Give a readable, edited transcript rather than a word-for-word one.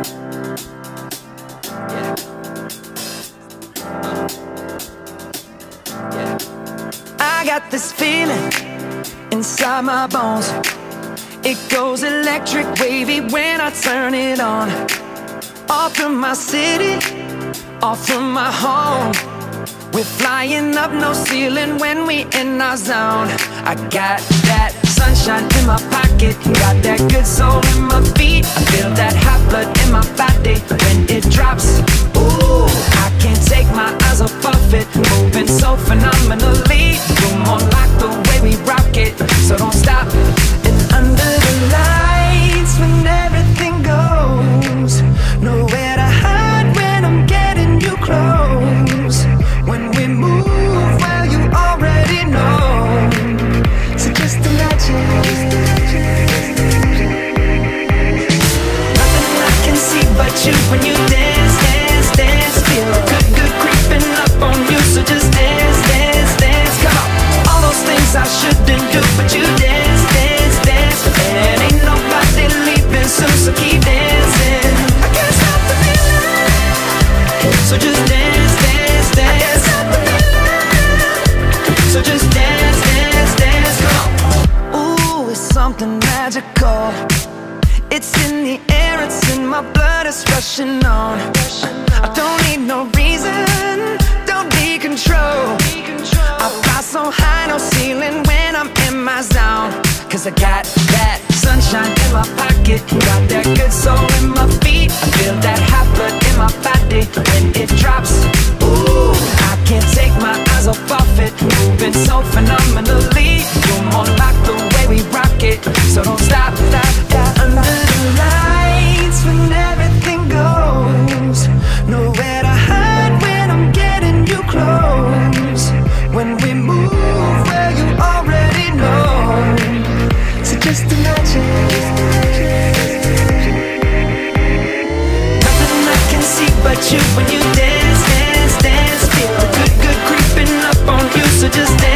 I got this feeling inside my bones. It goes electric wavy when I turn it on. Off from my city, off from my home. We're flying up, no ceiling when we in our zone. I got that sunshine in my pocket, got that good soul in my feet. I feel that hot blood in my body when it drops. Ooh, I can't take my eyes off of it, moving so phenomenally. You're more like the way we rock it, so don't stop. And under the lights when everything goes, nowhere to hide when I'm getting you close. When we move, well, you already know. So just imagine. Nothing I can see but you when you dance, dance, dance. Feel good, good creeping up on you. So just dance, dance, dance. Come on. All those things I shouldn't do, but you dance, dance, dance. And ain't nobody leaving soon, so keep dancing. I can't stop the feeling. So just dance, dance, dance. So just dance, dance, dance, come on. Ooh, it's something magical. It's in the air, it's in my blood, it's rushing on. I don't need no reason, don't need control. I fly so high, no ceiling when I'm in my zone. Cause I got that sunshine in my pocket, got that good soul in my feet. I feel that hot blood in my body when it drops. Ooh, I can't take my eyes off of it, moving so phenomenally. You're more like the way we rock it, so don't stop, stop, stop. Under the lights when everything goes, nowhere to hide when I'm getting you close. When we move, well, you already know. So just imagine. Nothing I can see but you when you dance, dance, dance. Feel good, good creeping up on you, so just dance.